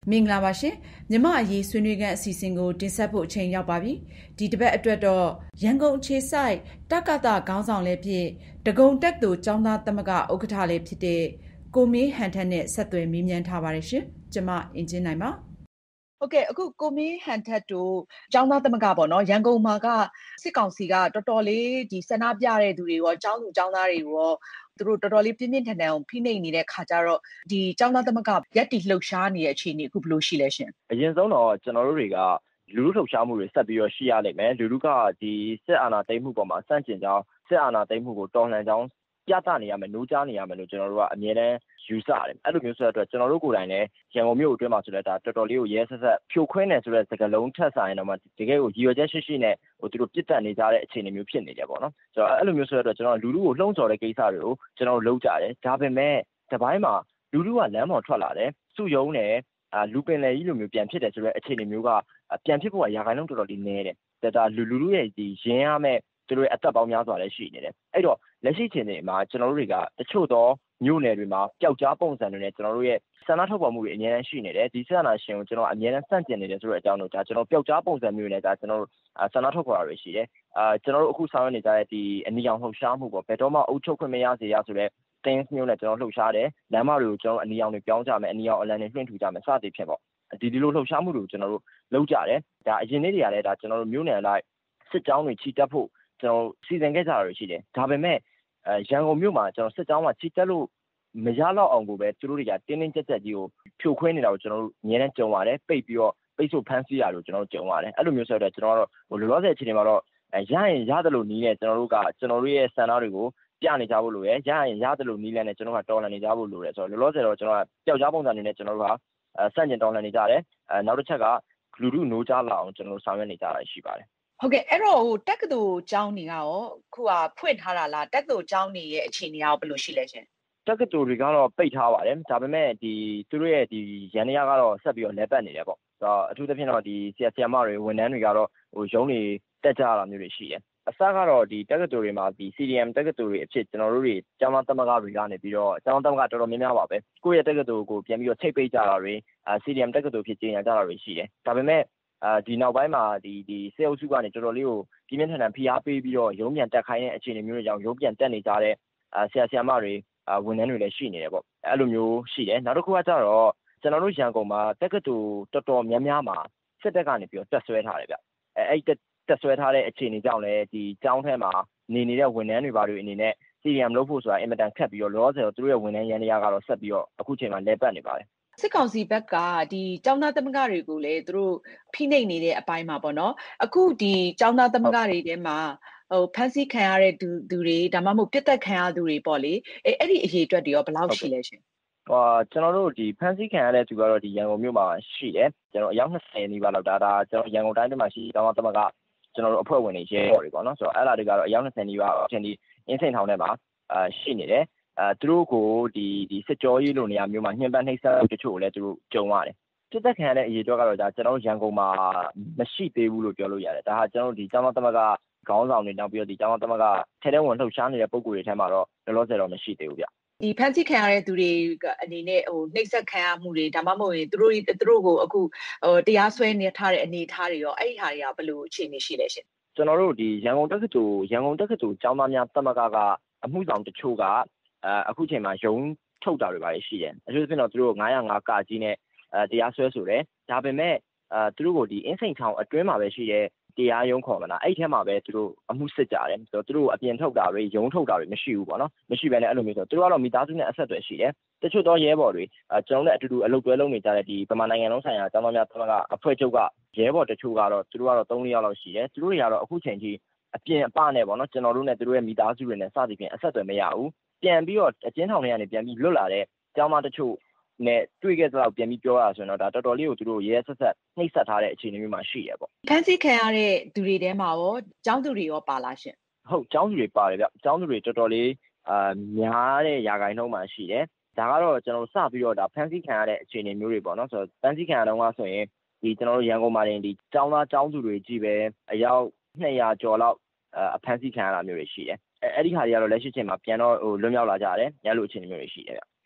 မင်္ဂလာပါရှင်မြမအရေးဆွေးနွေးခန်းအစီအစဉ်ကိုတင်ဆက်ဖို့အချိန်ရောက်ပါပြီဒီတစ်ပတ်အတွက်တော့ရန်ကုန်အခြေစိုက်တက္ကသခေါင်းဆောင်လည်းဖြစ်ဒဂုံတက်သူကျောင်းသားသမဂ္ဂဥက္ကဋ္ဌလည်းဖြစ်တဲ့ကိုမင်းဟန်ထက်နဲ့ဆက်သွယ်မေးမြန်းထားပါတယ်ရှင်ကျွန်မအင်ဂျင်နိုင်ပါဟုတ်ကဲ့အခုကိုမင်းဟန်ထက်တို့ကျောင်းသားသမဂ္ဂပေါ့နော်ရန်ကုန်မှာကစစ်ကောင်စီကတော်တော်လေးဒီဆန္ဒပြတဲ့သူတွေရောကျောင်းသူကျောင်းသားတွေရောသူတို့တော်တော်လေးပြင်းပြင်းထန်ထန်အောင်ဖိနှိပ်နေတဲ့ခါကျတော့ဒီကျောင်းသားသမဂ္ဂရက်တီလှုပ်ရှားနေတဲ့အခြေအနေအခုဘယ်လိုရှိလဲရှင်အရင်ဆုံးတော့ကျွန်တော်တို့တွေကလူထုလှုပ်ရှားမှုတွေဆက်ပြီးတော့ရှိရလိမ့်မယ်လူထုကဒီစစ်အာဏာသိမ်းမှုပေါ်မှာစန့်ကျင်ကြောင်းစစ်အာဏာသိမ်းမှုကိုတော်လှန်ကြောင်းပြသနေရမယ်နိုးကြားနေရမယ်လို့ကျွန်တော်တို့ကအမြဲတမ်းယူဆတယ်အဲ့လိုမျိုးဆိုတော့ကျွန်တော်တို့ကိုယ်တိုင်လည်းရန်ကုန်မြို့အတွင်းမှာဆိုတော့ဒါတော်တော်လေးကိုရဲဆက်ဆက်ဖြိုခွင်းနေဆိုတဲ့စကားလုံးထက်ဆိုင်တော့မှတကယ်ကိုရည်ရွယ်ချက်ရှိရှိနဲ့သူတို့ပြစ်တက်နေကြတဲ့အခြေအနေမျိုးဖြစ်နေကြပေါ့နော်ဆိုတော့အဲ့လိုမျိုးဆိုတော့ကျွန်တော်လူထုကိုလှုံ့ဆော်တဲ့ကိစ္စတွေကိုကျွန်တော်တို့လုပ်ကြတယ်ဒါပေမဲ့တပိုင်းမှာလူထုကလမ်းပေါ်ထွက်လာတယ်စုယုံတယ်လူပင်လယ်ကြီးလိုမျိုးပြန်ဖြစ်တယ်ဆိုတော့အခြေအနေမျိုးကပြန်ဖြစ်ဖို့ကရာခိုင်နှုန်းတော်တော်လေးနည်းတယ်ဒါလူထုရဲ့ဒီရင်းရမဲ့သူတို့ရဲ့အသက်ပေါင်းများစွာလည်းရှိနေတယ်အဲ့တော့လက်ရှိချိန်တွေမှာကျွန်တော်တို့တွေကတချို့သောမြို့နယ်တွေမှာပျောက်ကြားပုံစံတွေနဲ့ကျွန်တော်တို့ရဲ့ဆန္ဒထုတ်ဖော်မှုတွေအများကြီးရှိနေတယ်ဒီဆန္ဒရှင်ကိုကျွန်တော်အများကြီးစန့်ကျင်နေတယ်ဆိုတဲ့အကြောင်းတို့ဒါကျွန်တော်ပျောက်ကြားပုံစံမျိုးနဲ့ဒါကျွန်တော်တို့ဆန္ဒထုတ်ဖော်တာတွေရှိတယ်ကျွန်တော်တို့အခုဆောင်ရွက်နေကြတဲ့ဒီအနီရောင်လှုပ်ရှားမှုပေါ့ဘယ်တော့မှအုပ်ချုပ်ခွင့်မရစေရဆိုတဲ့တင်းမျိုးနဲ့ကျွန်တော်လှုပ်ရှားတယ်လမ်းမတွေကိုကျွန်တော်အနီရောင်တွေပြောင်းကြမယ်အနီရောင်အလံတွေလွှင့်ထူကြမယ်စသည်ဖြင့်ပေါ့ဒီလိုလှုပ်ရှားမှုတွေကိုကျွန်တော်တို့လုပ်ကြတယ်ဒါအရင်နေ့တွေကလည်းဒါကျွန်တော်တို့မြို့နယ်လိုက်စစ်ကြောင်းတွေချီတက်ဖို့ကျွန်တော်စီစဉ်ခဲ့ကြတာတွေရှိတယ်ဒါပေမဲ့ရန်ကုန်မြို့မှာကျွန်တော်စစ်ကြောင်းမှာချီတက်လို့မရတော့အောင်ကိုပဲသူတို့တွေကတင်းတင်းကြပ်ကြပ်ကြီးကိုဖြိုခွင်းနေတာကိုကျွန်တော်တို့အများနဲ့ကြုံရတယ်ပိတ်ပြီးတော့ပိတ်ဆို့ဖမ်းဆီးရလို့ကျွန်တော်တို့ကြုံရတယ်အဲ့လိုမျိုးဆိုတော့ကျွန်တော်တို့လောလောဆယ်အခြေအနေမှာတော့ရရင်ရတယ်လို့နီးနေကျွန်တော်တို့ကကျွန်တော်တို့ရဲ့စံနာတွေကိုပြနေကြဖို့လိုရယ်ရရင်ရတယ်လို့နီးလန်းနဲ့ကျွန်တော်ကတော်လှန်နေကြဖို့လိုတယ်ဆိုတော့လောလောဆယ်တော့ကျွန်တော်ကပျောက်ကြားပုံစံအနေနဲ့ကျွန်တော်တို့ကစန့်ကျင်တော်လှန်နေကြတယ်နောက်တစ်ချက်ကလူထုနိုးကြားလာအောင်ကျွန်တော်တို့ဆောင်ရွက်နေကြတာရှိပါတယ်ဟုတ်ကဲ့အဲ့တော့တက္ကသိုလ်ကျောင်းတွေကရောခုကဖွင့်ထားတာလားတက္ကသိုလ်ကျောင်းတွေရဲ့အခြေအနေရောဘယ်လိုရှိလဲရှင်တက္ကသိုလ်တွေကတော့ပိတ်ထားပါတယ်ဒါပေမဲ့ဒီသူတို့ရဲ့ဒီရန်ရာကတော့ဆက်ပြီးတော့လဲပတ်နေတယ်ပေါ့အထူးသဖြင့်တော့ဒီဆရာမတွေဝန်ထမ်းတွေကတော့ရုံးတွေတက်ကြတာမျိုးတွေရှိတယ်အစကတော့ဒီတက္ကသိုလ်တွေမှာဒီ CDM တက္ကသိုလ်တွေအဖြစ်ကျွန်တော်တို့တွေကျောင်းသားသမဂ္ဂတွေကနေပြီးတော့ကျောင်းသားသမဂ္ဂတော်တော်များများပါပဲကိုယ့်ရဲ့တက္ကသိုလ်ကိုပြန်ပြီးတော့ချိတ်ပိတ်ကြတာတွေCDM တက္ကသိုလ်ဖြစ်ကြေညာကြတာတွေရှိတယ်ဒါပေမဲ့ဒီနောက်ပိုင်းမှာဒီစေအုပ်စုကနေတော်တော်လေးကိုပြင်းပြင်းထန်ထန်ဖိအားပေးပြီးတော့ရုံးပြန်တက်ခိုင်းတဲ့အခြေအနေမျိုးတွေကြောင့်ရုံးပြန်တက်နေကြတဲ့ဆရာမတွေဝန်ထမ်းတွေလည်းရှိနေတယ်ပေါ့အဲ့လိုမျိုးရှိတယ်နောက်တစ်ခုကကျတော့ကျွန်တော်တို့ရန်ကုန်မှာတက္ကသိုလ်တော်တော်များများမှာစစ်တပ်ကနေပြီးတော့တက်ဆွဲထားတယ်ဗျအဲ့တက်ဆွဲထားတဲ့အခြေအနေကြောင့်လည်းဒီကျောင်းထဲမှာနေတဲ့ဝန်ထမ်းတွေဘာတွေအနေနဲ့ CDM လုပ်ဖို့ဆိုတာအင်မတန်ခက်ပြီးတော့လောလောဆယ်တော့သူတို့ရဲ့ဝန်ထမ်းရန်ရာကတော့ဆက်ပြီးတော့အခုချိန်မှာလဲပတ်နေပါတယ်စစ်ကောင်စီဘက်ကဒီကျောင်းသားသမဂ္ဂတွေကိုလည်းသူတို့ဖိနှိပ်နေတဲ့အပိုင်းမှာပေါ့နော်အခုဒီကျောင်းသားသမဂ္ဂတွေထဲမှာဖမ်းဆီးခံရတဲ့သူတွေဒါမှမဟုတ်ပြစ်တက်ခံရသူတွေပေါ့လေအဲ့ဒီအရေးအတွက်တွေရောဘယ်လောက်ရှိလဲရှင်ကျွန်တော်တို့ဒီဖမ်းဆီးခံရတဲ့သူကတော့ဒီရန်ကုန်မြို့မှာရှိတယ်ကျွန်တော်အယောက်20နီးပါးလောက်ဒါကျွန်တော်ရန်ကုန်တိုင်းမှာရှိကျောင်းသားသမဂ္ဂကျွန်တော်တို့အဖွဲ့ဝင်တွေရဲဘော်တွေပေါ့နော်ဆိုတော့အဲ့ဒါတွေကတော့အယောက်20နီးပါးအချင်းဒီအင်းစိန်ထောင်ထဲမှာရှိနေတယ်သူတို့ကိုဒီစစ်ကြောရေးလိုနေရာမျိုးမှာညှဉ်းပန်းနှိပ်စက်တချို့လည်းသူတို့ကြုံရတယ်ပြစ်သက်ခံရတဲ့အရေးအတွက်ကတော့ဒါကျွန်တော်တို့ရန်ကုန်မှာမရှိသေးဘူးလို့ပြောလို့ရတယ်ဒါဟာကျွန်တော်တို့ဒီကျောင်းသားသမဂ္ဂခေါင်းဆောင်တွေနောက်ပြီးတော့ဒီကျောင်းသားသမဂ္ဂထဲထဲဝင်လှုပ်ရှားနေတဲ့ပုံကိုယ်တွေထဲမှာတော့လောလောဆယ်တော့မရှိသေးဘူးဗျဒီဖန်ဆီးခံရတဲ့သူတွေအနေနဲ့နှိပ်စက်ခံရမှုတွေဒါမှမဟုတ်ရင်သူတို့ကိုအခုတရားစွဲနေထားတဲ့အနေအထားတွေရောအဲ့ဒီဟာတွေကဘယ်လိုအခြေအနေရှိလဲရှင်ကျွန်တော်တို့ဒီရန်ကုန်တက္ကသိုလ်ကျောင်းသားများသမဂ္ဂကအမှုဆောင်တချို့ကအခုချိန်မှာရုံးထုတ်တာတွေပါရှိတယ်အထူးသဖြင့်တော့သူတို့905ကကြီးနဲ့တရားစွဲဆိုတယ်ဒါပေမဲ့သူတို့ကိုဒီအင်းစိန်ထောင်အတွင်းမှာပဲရှိတဲ့တရားရုံးခေါ်မလားအဲ့ထဲမှာပဲသူတို့အမှုစစ်ကြတယ်ဆိုတော့သူတို့အပြင်ထုတ်တာတွေရုံးထုတ်တာတွေမရှိဘူးပေါ့နော်မရှိဘဲနဲ့အဲ့လိုမျိုးဆိုသူတို့ကတော့မိသားစုနဲ့အဆက်အသွယ်ရှိတယ်တချို့သောရဲဘော်တွေကျွန်တော်တို့အတူတူအလုပ်တွဲလုပ်နေကြတဲ့ဒီဗမာနိုင်ငံလုံးဆိုင်ရာကျောင်းသားများသမဂ္ဂအဖွဲ့ချုပ်ကရဲဘော်တချို့ကတော့သူတို့ကတော့3-4ယောက်လောက်ရှိတယ်သူတို့တွေကတော့အခုချိန်ထိအပြင်အပနဲ့ပေါ့နော်ကျွန်တော်တို့နဲ့သူတို့ရဲ့မိသားစုတွေနဲ့စသည်ဖြင့်အဆက်အသွယ်မရဘူးပြန်ပြီးတော့အကျဉ်းထောင်ထဲကနေပြန်ပြီးလွတ်လာတဲ့ကျောင်းသားတချို့နဲ့တွေ့ခဲ့သလောက်ပြန်ပြီးပြောရဆိုရင်တော့ဒါတော်တော်လေးကိုသူတို့ရဲဆက်ဆက်နှိပ်စက်ထားတဲ့အခြေအနေမျိုးမှာရှိရပေါ့ဖန်ဆီးခံရတဲ့သူတွေထဲမှာရောကျောင်းသူတွေရောပါလားရှင်ဟုတ်ကျောင်းသူတွေပါတယ်ဗျကျောင်းသူတွေတော်တော်လေးများတဲ့ရာဂိုင်းနှုန်းမှာရှိတယ်ဒါကတော့ကျွန်တော်စပြီးတော့ဒါဖန်ဆီးခံရတဲ့အခြေအနေမျိုးတွေပေါ့နော်ဆိုတော့ဖန်ဆီးခံရတော့ကဆိုရင်ဒီကျွန်တော်တို့ရန်ကုန်မှာတင်ဒီကျောင်းသားကျောင်းသူတွေကြီးပဲအယောက်200ကျော်လောက်အဖမ်းဆီးခံရတာမျိုးတွေရှိတယ်အဲ့ဒီဟာတွေကတော့လက်ရှိချိန်မှာပြန်တော့လွတ်မြောက်လာကြတယ်ညလိုအခြေအနေမျိုးတွေရှိတယ်ဗျ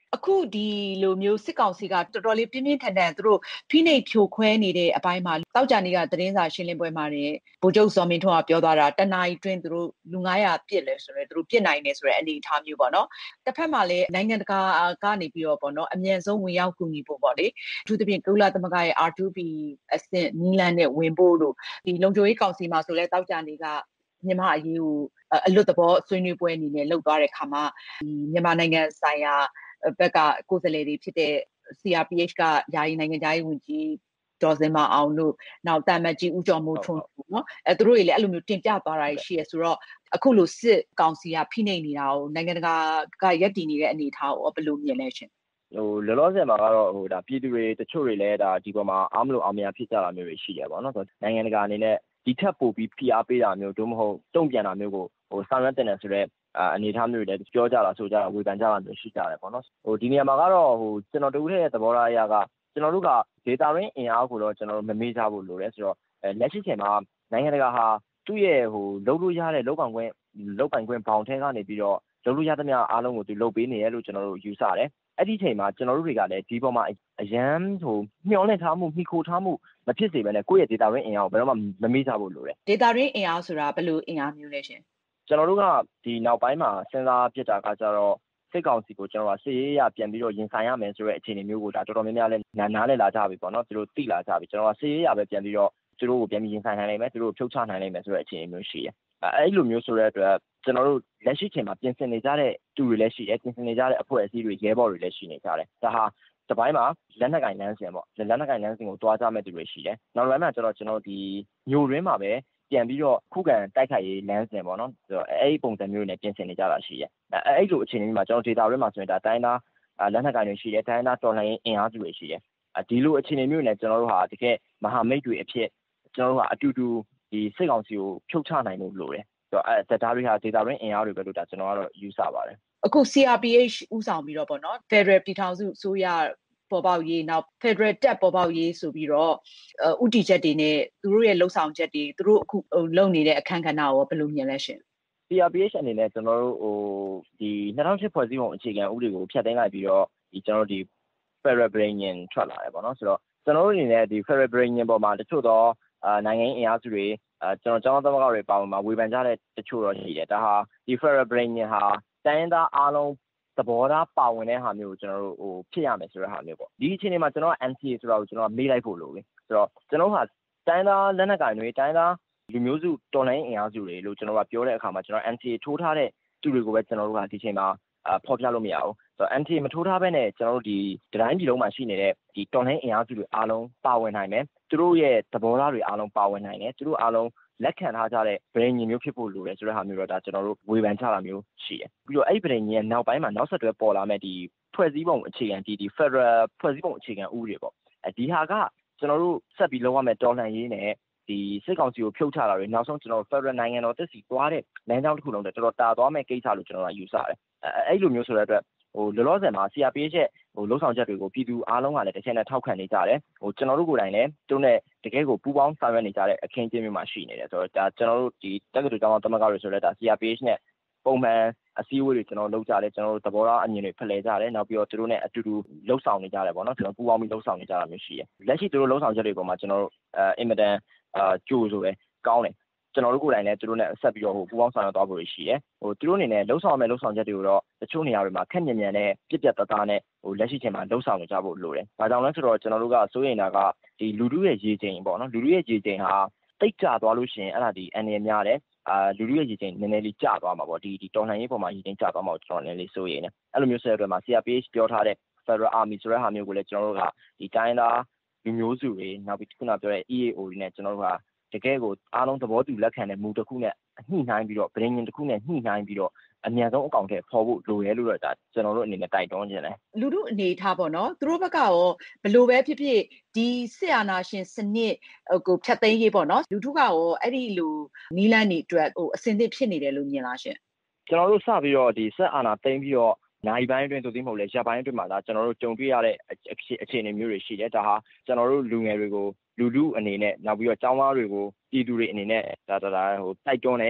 အခုဒီလိုမျိုးစစ်ကောင်စီကတော်တော်လေးပြင်းပြင်းထန်ထန်သူတို့ဖိနှိပ်ဖြိုခွဲနေတဲ့အပိုင်းမှာတောက်ကြနေကသတင်းစာရှင်းလင်းပွဲမှာနေဗိုလ်ချုပ်စောမင်းထွန်းကပြောသွားတာတနအီတွင်သူတို့လူ900ပြစ်လဲဆိုတော့သူတို့ပြစ်နိုင်တယ်ဆိုတဲ့အနေအထားမျိုးပေါ့နော်တစ်ဖက်မှာလည်းနိုင်ငံတကာကနေပြီးတော့ပေါ့နော်အမြန်ဆုံးဝင်ရောက်ကူညီဖို့ပေါ့လေအထူးသဖြင့်ကုလသမဂ္ဂရဲ့ R2P အဆင့်နီးလန်းနဲ့ဝင်ဖို့လို့ဒီလုံခြုံရေးကောင်စီမှာဆိုလဲတောက်ကြနေကမြန်မာအရေးကိုအလွတ်သဘောဆွေးနွေးပွဲအနေနဲ့လှုပ်သွားတဲ့ခါမှာဒီမြန်မာနိုင်ငံဆိုင်ရာဘက်ကကိုယ်စားလှယ်တွေဖြစ်တဲ့ CRPH ကယာယီနိုင်ငံသားရေးဝန်ကြီးဒေါ်စင်မအောင်တို့နောက်တာမတ်ကြီးဦးကျော်မိုးထွန်းတို့နော်သူတို့တွေလည်းအဲ့လိုမျိုးတင်ပြသွားတာရှိရဆိုတော့အခုလိုစစ်ကောင်စီကဖိနှိပ်နေတာကိုနိုင်ငံတကာကရပ်တည်နေတဲ့အနေအထားကိုဘယ်လိုမြင်လဲရှင်လောလောဆယ်မှာကတော့ဒါပြည်သူတွေတချို့တွေလည်းဒါဒီပေါ်မှာအားမလို့အောင်မြင်ဖြစ်ကြတာမျိုးတွေရှိတယ်ပေါ့နော်ဆိုတော့နိုင်ငံတကာအနေနဲ့ဒီထက်ပိုပြီးဖိအားပေးတာမျိုးတို့မဟုတ်တုံ့ပြန်တာမျိုးကိုဆောင်ရွက်တင်တယ်ဆိုတော့အနေအထားမျိုးတွေလည်းပြောကြတာဆိုကြတာဝေဖန်ကြတာမျိုးရှိကြတယ်ပေါ့နော်ဒီနေရာမှာကတော့ကျွန်တော်တို့ရဲ့သဘောထားအရကကျွန်တော်တို့ကဒေတာရင်းအင်အားကိုတော့ကျွန်တော်တို့မမေ့ကြဘူးလို့လဲဆိုတော့လက်ရှိချိန်မှာနိုင်ငံတကာဟာသူ့ရဲ့လုပ်လို့ရတဲ့လုပ်ပိုင်ခွင့်ဘောင်ထဲကနေပြီးတော့လုပ်လို့ရသမျှအားလုံးကိုသူလုပ်ပေးနေရလို့ကျွန်တော်တို့ယူဆတယ်အဲ့ဒီချိန်မှာကျွန်တော်တို့တွေကလည်းဒီပေါ်မှာအရန်မျှော်လင့်ထားမှုမိခိုထားမှုမဖြစ်စေဘဲနဲ့ကိုယ့်ရဲ့ဒေတာရင်းအင်အားကိုဘယ်တော့မှမမေ့ကြဘူးလို့လေဒေတာရင်းအင်အားဆိုတာဘယ်လိုအင်အားမျိုးလဲရှင်ကျွန်တော်တို့ကဒီနောက်ပိုင်းမှာစဉ်းစားပြစ်တာကကြတော့စစ်ကောင်စီကိုကျွန်တော်ကစစ်ရေးရပြန်ပြီးတော့ရင်ဆိုင်ရမယ်ဆိုတဲ့အခြေအနေမျိုးကိုဒါတော်တော်များများလဲနားလည်လာကြပြီပေါ့နော်သူတို့သိလာကြပြီကျွန်တော်ကစစ်ရေးရပဲပြန်ပြီးတော့သူတို့ကိုပြန်ပြီးရင်ဆိုင်နိုင်နိုင်မယ်သူတို့ကိုဖြုတ်ချနိုင်နိုင်မယ်ဆိုတဲ့အခြေအနေမျိုးရှိတယ်အဲ့လိုမျိုးဆိုတဲ့အတွက်ကျွန်တော်တို့လက်ရှိချိန်မှာပြင်ဆင်နေကြတဲ့သူတွေလည်းရှိတယ်ပြင်ဆင်နေကြတဲ့အဖွဲ့အစည်းတွေရဲဘော်တွေလည်းရှိနေကြတယ်ဒါဟာတပိုင်းမှာလက်နက်ကင်လမ်းစဉ်ပေါ့လက်နက်ကင်လမ်းစဉ်ကိုတွားကြမဲ့သူတွေရှိတယ်နောက်ပိုင်းမှာကျွန်တော်ဒီမျိုးရင်းမှာပဲပြန်ပြီးတော့ခုခံတိုက်ခိုက်ရေးလမ်းစဉ်ပေါ့နော်အဲ့ဒီပုံစံမျိုးနဲ့ပြင်ဆင်နေကြတာရှိတယ်အဲ့လိုအခြေအနေမျိုးမှာကျွန်တော်ဒေတာတွေမှာဆိုရင်ဒါတိုင်းသားလက်နက်ကင်တွေရှိတယ်တိုင်းသားတော်လှန်ရေးအင်အားစုတွေရှိတယ်ဒီလိုအခြေအနေမျိုးနဲ့ကျွန်တော်တို့ဟာတကယ်မဟာမိတ်တွေအဖြစ်ကျွန်တော်တို့ကအတူတူဒီစစ်ကောင်စီကိုဖြုတ်ချနိုင်မှုလိုတယ်ဒါတွေဟာဒေတာရင်းအင်အားတွေပဲလို့ဒါကျွန်တော်ကတော့ယူဆပါတယ်အခု CRPH ဥဆောင်ပြီးတော့ပေါ့နော် Federal ပြည်ထောင်စုအစိုးရပေါ်ပေါက်ရေးနောက် Federal တပ်ပေါ်ပေါက်ရေးဆိုပြီးတော့ဥတီချက်တွေနဲ့သူတို့ရဲ့လှုပ်ဆောင်ချက်တွေသူတို့အခုလုပ်နေတဲ့အခန်းကဏ္ဍကိုဘယ်လိုမြင်လဲရှင် CRPH အနေနဲ့ကျွန်တော်တို့ဒီ2008ဖွဲ့စည်းပုံအခြေခံဥပဒေကိုဖျက်သိမ်းလိုက်ပြီးတော့ဒီကျွန်တော်တို့ဒီ Federal Brainian ထွက်လာတယ်ပေါ့နော်ဆိုတော့ကျွန်တော်တို့အနေနဲ့ဒီ Federal Brainian ပေါ်မှာတချို့တော့နိုင်ငံရေးအင်အားစုတွေကျွန်တော်ကျောင်းသားသမဂ္ဂတွေပါဝင်မှာဝေဖန်ကြတဲ့တချို့တော့ရှိတယ်ဒါဟာဒီ Federal Brainian ဟာတိုင်းသားအားလုံးသဘောထားပါဝင်တဲ့ဟာမျိုးကိုကျွန်တော်တို့ဖြစ်ရမယ်ဆိုတဲ့ဟာမျိုးပေါ့ဒီအခြေအနေမှာကျွန်တော်က NCA ဆိုတာကိုကျွန်တော်မေးလိုက်ဖို့လိုပြီဆိုတော့ကျွန်တော်ဟာတိုင်းသားလက်နက်ကိုင်တွေတိုင်းသားလူမျိုးစုတော်လှန်ရေးအင်အားစုတွေလို့ကျွန်တော်ကပြောတဲ့အခါမှာကျွန်တော် NCA ထိုးထားတဲ့သူတွေကိုပဲကျွန်တော်တို့ကဒီချိန်မှာဖော်ပြလို့မရဘူးဆိုတော့ NCA မထိုးထားဘဲနဲ့ကျွန်တော်တို့ဒီတိုင်းပြည်လုံးမှာရှိနေတဲ့ဒီတော်လှန်ရေးအင်အားစုတွေအားလုံးပါဝင်နိုင်မယ်သူတို့ရဲ့သဘောထားတွေအားလုံးပါဝင်နိုင်တယ်သူတို့အားလုံးလက်ခံထားကြတဲ့ဗရင်ညင်မျိုးဖြစ်ဖို့လိုတယ်ဆိုတဲ့ဟာမျိုးတော့ဒါကျွန်တော်တို့ဝေဖန်ကြတာမျိုးရှိတယ်ပြီးတော့အဲ့ဗရင်ညင်ရဲ့နောက်ပိုင်းမှာနောက်ဆက်တွဲပေါ်လာမဲ့ဒီဖွဲ့စည်းပုံအခြေခံဒီ Federal ဖွဲ့စည်းပုံအခြေခံဥပဒေပေါ့ဒီဟာကကျွန်တော်တို့ဆက်ပြီးလုပ်ရမယ့်တော်လှန်ရေးနဲ့ဒီစစ်ကောင်စီကိုဖြုတ်ချတာတွေနောက်ဆုံးကျွန်တော် Federal နိုင်ငံတော်တက်စီသွားတဲ့လမ်းကြောင်းတစ်ခုလုံးတတော်တော်တာသွားမဲ့ကိစ္စလို့ကျွန်တော်ကယူဆတယ်အဲ့လိုမျိုးဆိုတဲ့အတွက်လောလောဆယ်မှာ CRPH ရဲ့လှုပ်ဆောင်ချက်တွေကိုပြည်သူအားလုံးကလည်းတစ်ချက်နဲ့ထောက်ခံနေကြတယ်ကျွန်တော်တို့ကိုယ်တိုင်လည်းသူတို့နဲ့တကယ်ကိုပူးပေါင်းဆောင်ရွက်နေကြတဲ့အခင်းအကျင်းမျိုးမှာရှိနေတယ်ဆိုတော့ဒါကျွန်တော်တို့ဒီတက္ကသိုလ်ကျောင်းသားသမဂ္ဂတွေဆိုလည်းဒါ CRPH နဲ့ပုံမှန်အစည်းအဝေးတွေကျွန်တော်လုပ်ကြတယ်ကျွန်တော်တို့သဘောထားအမြင်တွေဖလှယ်ကြတယ်နောက်ပြီးတော့သူတို့နဲ့အတူတူလှုပ်ဆောင်နေကြတယ်ပေါ့နော်ကျွန်တော်ပူးပေါင်းပြီးလှုပ်ဆောင်နေကြတာမျိုးရှိတယ်လက်ရှိသူတို့လှုပ်ဆောင်ချက်တွေပေါ်မှာကျွန်တော်တို့အင်မတန်ကြိုးဆိုပဲကောင်းတယ်ကျွန်တော်တို့ကိုယ်တိုင်လည်းသူတို့နဲ့ဆက်ပြီးတော့ပူးပေါင်းဆောင်ရွက်သွားဖို့ရှိတယ်သူတို့အနေနဲ့လှုပ်ဆောင်မဲ့လှုပ်ဆောင်ချက်တွေကိုတော့တချို့နေရာတွေမှာခက်ညံ့ညံ့နဲ့ပြက်ပြက်သားသားနဲ့လက်ရှိချိန်မှာလှုပ်ဆောင်နေကြဖို့လိုတယ်။ဒါကြောင့်လဲဆိုတော့ကျွန်တော်တို့ကစိုးရိမ်တာကဒီလူထုရဲ့ရေချိန်ပေါ့နော်လူထုရဲ့ရေချိန်ဟာတိတ်ကျသွားလို့ရှိရင်အဲ့ဒါဒီအန်ရများတယ်လူထုရဲ့ရေချိန်နည်းနည်းလေးကျသွားမှာပေါ့ဒီတော်လှန်ရေးပေါ်မှာရေချိန်ကျသွားမှာကိုကျွန်တော်လည်းလေးစိုးရိမ်တယ်။အဲ့လိုမျိုးဆက်တဲ့အတွက်မှာ CRPH ပြောထားတဲ့ Federal Army ဆိုတဲ့ဟာမျိုးကိုလည်းကျွန်တော်တို့ကဒီတိုင်းသားလူမျိုးစုတွေနောက်ပြီးခုနပြောတဲ့ EAO တွေနဲ့ကျွန်တော်တို့ကတကယ်ကိုအားလုံးသဘောတူလက်ခံတဲ့မူတစ်ခုနဲ့ညှိနှိုင်းပြီးတော့ဗရင်ညင်တစ်ခုနဲ့ညှိနှိုင်းပြီးတော့အများဆုံးအကောင့်ထဲပေါ်ဖို့လိုရဲလို့တော့ဒါကျွန်တော်တို့အနေနဲ့တိုက်တွန်းခြင်းတယ်လူထုအနေထားပေါ့နော်သူတို့ဘက်ကရောဘယ်လိုပဲဖြစ်ဖြစ်ဒီစစ်အာဏာရှင်စနစ်ကိုဖျက်သိမ်းရေးပေါ့နော်လူထုကရောအဲ့ဒီလိုနီးလန်းနေအတွက်အစင်သစ်ဖြစ်နေတယ်လို့မြင်လားရှင်ကျွန်တော်တို့စပြီးတော့ဒီစစ်အာဏာသိမ်းပြီးတော့နိုင်ပိုင်းအတွင်းသို့သိမဟုတ်လဲရပ်ပိုင်းအတွင်းမှာဒါကျွန်တော်တို့ကြုံတွေ့ရတဲ့အခြေအနေမျိုးတွေရှိတယ်ဒါဟာကျွန်တော်တို့လူငယ်တွေကိုလူထုအနေနဲ့နောက်ပြီးတော့ကျောင်းသားတွေကိုပြည်သူတွေအနေနဲ့ဒါတိုက်တွန်းတဲ့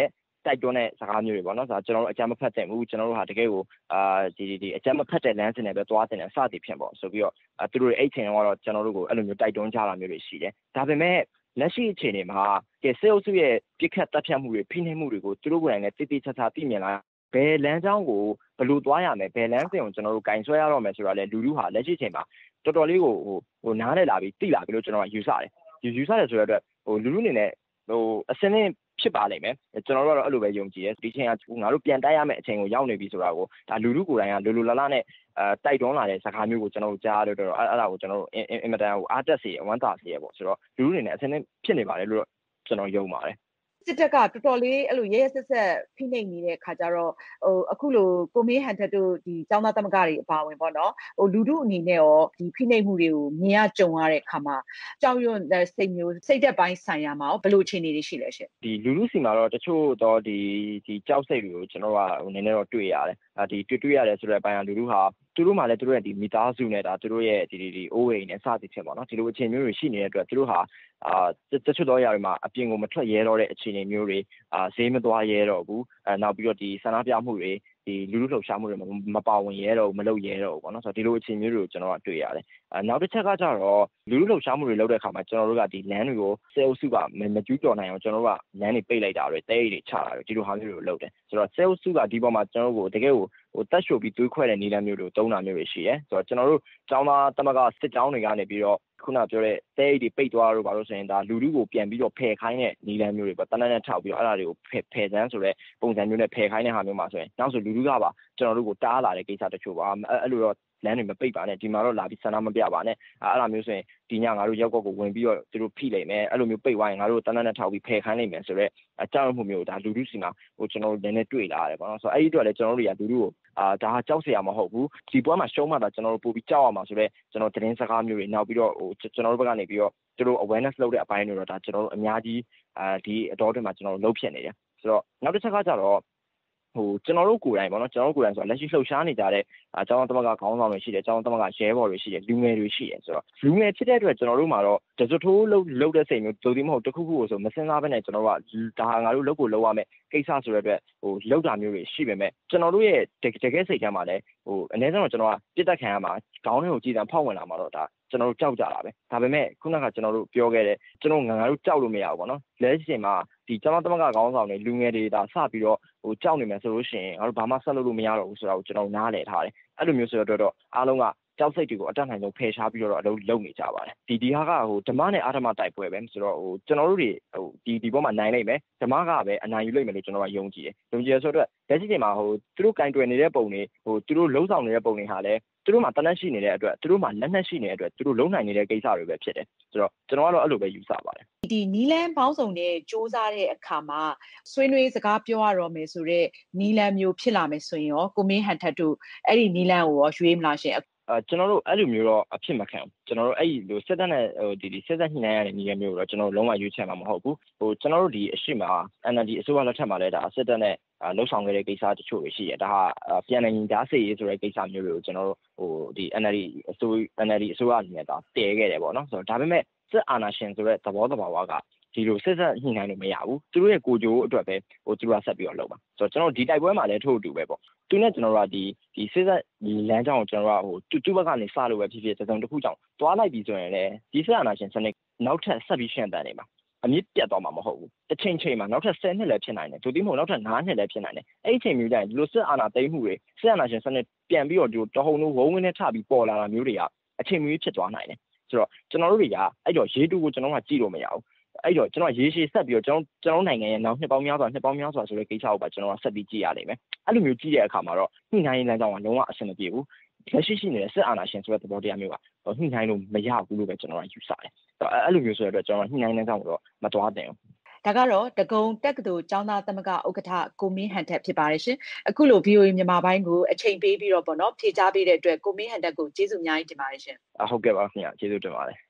တိုက်တွန်းတဲ့စကားမျိုးတွေပေါ့နော်ဆိုတော့ကျွန်တော်တို့အကြမ်းမဖက်တဲ့ဘူးကျွန်တော်တို့ဟာတကယ်ကိုဒီအကြမ်းမဖက်တဲ့လမ်းစဉ်တွေပဲသွားတင်တယ်စသည်ဖြင့်ပေါ့ဆိုပြီးတော့သူတို့အဲ့ချိန်ကတော့ကျွန်တော်တို့ကိုအဲ့လိုမျိုးတိုက်တွန်းကြတာမျိုးတွေရှိတယ်ဒါပေမဲ့လက်ရှိအခြေအနေမှာစေအုပ်စုရဲ့ပြစ်ခတ်တပ်ဖြတ်မှုတွေဖိနှိပ်မှုတွေကိုသူတို့ကိုယ်တိုင်လည်းတိတိကျကျသိမြင်လာဘယ်လမ်းကြောင်းကိုဘယ်လိုသွားရမလဲဘယ်လမ်းစဉ်ကိုကျွန်တော်တို့ကင်ဆွဲရတော့မယ်ဆိုတာလဲလူလူဟာလက်ရှိချိန်မှာတော်တော်လေးကိုဟိုနားလည်လာပြီးသိလာပြီလို့ကျွန်တော်ကယူဆတယ်ယူဆတယ်ဆိုတော့လူလူအနေနဲ့အစင်းနဲ့ဖြစ်ပါလိမ့်မယ်ကျွန်တော်တို့ကတော့အဲ့လိုပဲယုံကြည်တယ်ဒီချိန်ကငါတို့ပြန်တိုက်ရမယ့်အချိန်ကိုရောက်နေပြီဆိုတာကိုဒါလူလူကိုယ်တိုင်ကလူလာလာနဲ့တိုက်တွန်းလာတဲ့စကားမျိုးကိုကျွန်တော်တို့ကြားရတော့အဲ့ဒါကိုကျွန်တော်တို့အင်မတန်ကိုအားတက်စေဝမ်းသာစေရပေါ့ဆိုတော့လူလူအနေနဲ့အစင်းနဲ့ဖြစ်နေပါတယ်လို့ကျွန်တော်ယုံပါတယ်စစ်တပ်ကတော်တော်လေးအဲ့လိုရဲဆက်ဆက်ဖိနှိပ်နေတဲ့ခါကျတော့အခုလိုကိုမင်းဟန်ထက်တို့ဒီចောင်းသားသမဂ္ဂတွေအပါဝင်ပေါ့နော်လူထုအနေနဲ့ရောဒီဖိနှိပ်မှုတွေကိုမြင်ရကြုံရတဲ့အခါမှာကြောက်ရွံ့တဲ့စိတ်မျိုးစိတ်သက်ပိုင်းဆိုင်ရာမှာရောဘယ်လိုအခြေအနေတွေရှိလဲရှင်ဒီလူထုစီမှာတော့တချို့တော့ဒီကြောက်စိတ်တွေကိုကျွန်တော်ကနည်းနည်းတော့တွေ့ရတယ်ဒီတွေ့ရတယ်ဆိုတဲ့အပိုင်းကလူထုဟာသူတို့မှလည်းသူတို့ရဲ့ဒီမိသားစုနဲ့ဒါသူတို့ရဲ့ဒီအိုးအိမ်နဲ့စသည်ဖြစ်ပေါ့နော်ဒီလိုအခြေမျိုးတွေရှိနေတဲ့အတွက်သူတို့ဟာတချို့တော့ຢာတွေမှာအပြင်ကိုမထွက်ရဲတော့တဲ့အခြေအနေမျိုးတွေဈေးမသွားရဲတော့ဘူးနောက်ပြီးတော့ဒီဆန္ဒပြမှုတွေဒီလူလူလှုပ်ရှားမှုတွေမပါဝင်ရဲတော့မလုပ်ရဲတော့ဘူးပေါ့နော်ဆိုတော့ဒီလိုအခြေမျိုးတွေကိုကျွန်တော်ကတွေ့ရတယ်နောက်တစ်ချက်ကကျတော့လူလူလှုပ်ရှားမှုတွေလုပ်တဲ့အခါမှာကျွန်တော်တို့ကဒီလမ်းတွေကိုစေအုပ်စုကမကျူးကျော်နိုင်အောင်ကျွန်တော်တို့ကလမ်းတွေပိတ်လိုက်တာတွေတဲရီတွေချတာတွေဒီလိုဟာမျိုးတွေကိုလုပ်တယ်ဆိုတော့စေအုပ်စုကဒီပေါ်မှာကျွန်တော်တို့ကိုတကယ်ကိုတက်ရှို့ပြီးသွေးခွဲတဲ့နည်းလမ်းမျိုးတွေကိုတုံးတာမျိုးတွေရှိတယ်ဆိုတော့ကျွန်တော်တို့ကျောင်းသားသမဂ္ဂစစ်ကြောင်းတွေကနေပြီးတော့ခုနပြောတဲ့တဲအိတ်တွေပိတ်သွားလို့ပါလို့ဆိုရင်ဒါလူလူကိုပြန်ပြီးတော့ဖယ်ခိုင်းတဲ့နည်းလမ်းမျိုးတွေပေါ့တနက်နဲ့ထောက်ပြီးတော့အဲ့ဒါတွေကိုဖယ်စမ်းဆိုတဲ့ပုံစံမျိုးနဲ့ဖယ်ခိုင်းတဲ့ဟာမျိုးမှာဆိုရင်နောက်ဆိုလူလူကပါကျွန်တော်တို့ကိုတားလာတဲ့ကိစ္စတချို့ပါအဲ့လိုတော့လမ်းတွေမပိတ်ပါနဲ့ဒီမှာတော့လာပြီးဆန္ဒမပြပါနဲ့အဲ့ဒါမျိုးဆိုရင်ဒီညငါတို့ရောက်ကိုဝင်ပြီးတော့သူတို့ဖိလိုက်မယ်အဲ့လိုမျိုးပိတ်သွားရင်ငါတို့တနက်နဲ့ထောက်ပြီးဖယ်ခိုင်းလိုက်မယ်ဆိုတော့အကြောက်မှုမျိုးဒါလူလူစီမှာကျွန်တော်တို့နည်းနည်းတွေ့လာရတယ်ပေါ့နော်ဆိုတော့အဲ့ဒီအတွက်လည်းကျွန်တော်တို့တွေကလူလူကိုဒါဟာကြောက်စရာမဟုတ်ဘူးဒီပွဲမှာရှုံးမှသာကျွန်တော်တို့ပို့ပြီးကြောက်ရမှာဆိုတော့ကျွန်တော်သတင်းစကားမျိုးတွေနောက်ပြီးတော့ကျွန်တော်တို့ဘက်ကနေပြီးတော့သူတို့ awareness လုပ်တဲ့အပိုင်းတွေတော့ဒါကျွန်တော်တို့အများကြီးဒီအတော်တွေမှာကျွန်တော်တို့လုပ်ဖြစ်နေတယ်ဆိုတော့နောက်တစ်ချက်ကကြတော့ကျွန်တော်တို့ကိုယ်တိုင်ပေါ့နော်ကျွန်တော်တို့ကိုယ်တိုင်ဆိုတော့လက်ရှိလှုပ်ရှားနေကြတဲ့အကြောင်းသမဂ္ဂခေါင်းဆောင်တွေရှိတယ်အကြောင်းသမဂ္ဂရဲဘော်တွေရှိတယ်လူငယ်တွေရှိတယ်ဆိုတော့လူငယ်ဖြစ်တဲ့အတွက်ကျွန်တော်တို့မှာတော့တစွတ်ထိုးလုပ်တဲ့စိတ်မျိုးဒုတိယမဟုတ်တစ်ခုခုကိုဆိုမစင်စားဘဲနဲ့ကျွန်တော်တို့ကဒါငါတို့လုပ်ကိုလုပ်ရမယ်ကိစ္စဆိုတဲ့အတွက်လောက်တာမျိုးတွေရှိပေမဲ့ကျွန်တော်တို့ရဲ့တကယ်စိတ်ထဲမှာလည်းအနည်းဆုံးတော့ကျွန်တော်ကပြစ်တက်ခံရမှာခေါင်းထဲကိုကြည်တံဖောက်ဝင်လာမှာတော့ဒါကျွန်တော်တို့ကြောက်ကြတာပဲဒါပေမဲ့ခုနကကျွန်တော်တို့ပြောခဲ့တဲ့ကျွန်တော်ငါတို့ကြောက်လို့မရဘူးပေါ့နော်လက်ရှိချိန်မှာဒီကျောင်းသမဂ္ဂခေါင်းဆောင်တွေလူငယ်တွေဒါစပြီးတော့ကြောက်နေမယ်ဆိုလို့ရှိရင်ငါတို့ဘာမှဆက်လုပ်လို့မရတော့ဘူးဆိုတာကိုကျွန်တော်နားလည်ထားတယ်အဲ့လိုမျိုးဆိုတော့အားလုံးကကြောက်စိတ်တွေကိုအတက်နိုင်ဆုံးဖယ်ရှားပြီးတော့အလုပ်လုပ်နေကြပါတယ်ဒီဟာကဓမ္မနဲ့အာဓမ္မတိုက်ပွဲပဲဆိုတော့ကျွန်တော်တို့တွေဒီဘောမှာနိုင်လိုက်မယ်ဓမ္မကပဲအနိုင်ယူလိုက်မယ်လို့ကျွန်တော်ကယုံကြည်တယ်ဆိုတော့လက်ရှိချိန်မှာသူတို့ကင်တွယ်နေတဲ့ပုံတွေသူတို့လုံးဆောင်နေတဲ့ပုံတွေဟာလည်းသူတို့မှာတနက်ရှိနေတဲ့အတွက်သူတို့မှာလက်နက်ရှိနေတဲ့အတွက်သူတို့လုံနိုင်နေတဲ့ကိစ္စတွေပဲဖြစ်တယ်ဆိုတော့ကျွန်တော်ကတော့အဲ့လိုပဲယူဆပါတယ်ဒီနီလန်းပေါင်းစုံနဲ့စ조사တဲ့အခါမှာဆွေးနွေးစကားပြောရတော့မယ်ဆိုတော့နီလန်းမျိုးဖြစ်လာမယ်ဆိုရင်ရောကိုမင်းဟန်ထက်တို့အဲ့ဒီနီလန်းကိုရောရွေးမလားရှင်ကျွန်တော်တို့အဲ့လိုမျိုးတော့အဖြစ်မခံဘူးကျွန်တော်တို့အဲ့လိုစစ်တပ်နဲ့ဒီစစ်တပ်ညှိနှိုင်းရတဲ့နည်းမျိုးတော့ကျွန်တော်တို့လုံးဝရွေးချယ်မှာမဟုတ်ဘူးကျွန်တော်တို့ဒီအရှိမ NLD အစိုးရလက်ထက်မှာလည်းဒါစစ်တပ်နဲ့လှုပ်ဆောင်ခဲ့တဲ့ကိစ္စတချို့တွေရှိတယ်ဒါဟာပြန်လည်ညီဓာတ်စေရေးဆိုတဲ့ကိစ္စမျိုးတွေကိုကျွန်တော်တို့ဒီ NLD အစိုးရအနေနဲ့ဒါတည်ခဲ့တယ်ပေါ့နော်ဆိုတော့ဒါပေမဲ့စစ်အာဏာရှင်ဆိုတဲ့သဘောတဘာဝကဒီလိုဆက်ညှိနှိုင်းလို့မရဘူးသူတို့ရဲ့ကိုကြိုးအတွက်ပဲသူတို့ကဆက်ပြီးတော့လုပ်ပါဆိုတော့ကျွန်တော်ဒီတိုက်ပွဲမှာလည်းထို့အတူပဲပေါ့သူနဲ့ကျွန်တော်တို့ကဒီစစ်လမ်းကြောင်းကိုကျွန်တော်တို့ကသူ့ဘက်ကနေစလို့ပဲဖြစ်ဖြစ်တစ်ခုကြောင့်တွားလိုက်ပြီးဆိုရင်လည်းဒီစစ်အာဏာရှင်စနစ်နောက်ထပ်ဆက်ပြီးရှင်းတန်းနေမှာအမြင့်ပြတ်သွားမှာမဟုတ်ဘူးတစ်ချိန်မှာနောက်ထပ်10နှစ်လည်းဖြစ်နိုင်တယ်ဒုတိယမဟုတ်နောက်ထပ်9နှစ်လည်းဖြစ်နိုင်တယ်အဲ့ဒီချိန်မျိုးတိုင်းဒီလိုစစ်အာဏာသိမ်းမှုတွေစစ်အာဏာရှင်စနစ်ပြန်ပြီးတော့ဒီတဟုန်တို့ဝုန်းဝင်းနဲ့ထပြီးပေါ်လာတာမျိုးတွေကအချိန်မျိုးဖြစ်သွားနိုင်တယ်ဆိုတော့ကျွန်တော်တို့တွေကအဲ့တော့ရေးတူကိုကျွန်တော်ကကြည့်လို့မရဘူးအဲ့တော့ကျွန်တော်ရေရှည်ဆက်ပြီးတော့ကျွန်တော်နိုင်ငံရဲ့နောက်နှစ်ပေါင်းများစွာဆိုတဲ့ကိစ္စကိုပါကျွန်တော်ကဆက်ပြီးကြည့်ရလိမ့်မယ်အဲ့လိုမျိုးကြည့်တဲ့အခါမှာတော့ညှိနှိုင်းရေးလမ်းကြောင်းကလုံးဝအဆင်မပြေဘူးလက်ရှိနေတဲ့စစ်အာဏာရှင်ဆိုတဲ့သဘောတရားမျိုးကညှိနှိုင်းလို့မရဘူးလို့ပဲကျွန်တော်ကယူဆတယ်အဲ့လိုမျိုးဆိုတော့ကျွန်တော်ညှိနှိုင်းလမ်းကြောင်းကိုတော့မတွားတင်ဘူးဒါကတော့ဒဂုံတက္ကသိုလ်ကျောင်းသားသမဂ္ဂဥက္ကဋ္ဌကိုမင်းဟန်ထက်ဖြစ်ပါတယ်ရှင်အခုလို VOA မြန်မာပိုင်းကိုအချိန်ပေးပြီးတော့ပေါ့နော်ဖြေကြားပေးတဲ့အတွက်ကိုမင်းဟန်ထက်ကိုကျေးဇူးအများကြီးတင်ပါတယ်ရှင်ဟုတ်ကဲ့ပါခင်ဗျာကျေးဇူးတင်ပါတယ်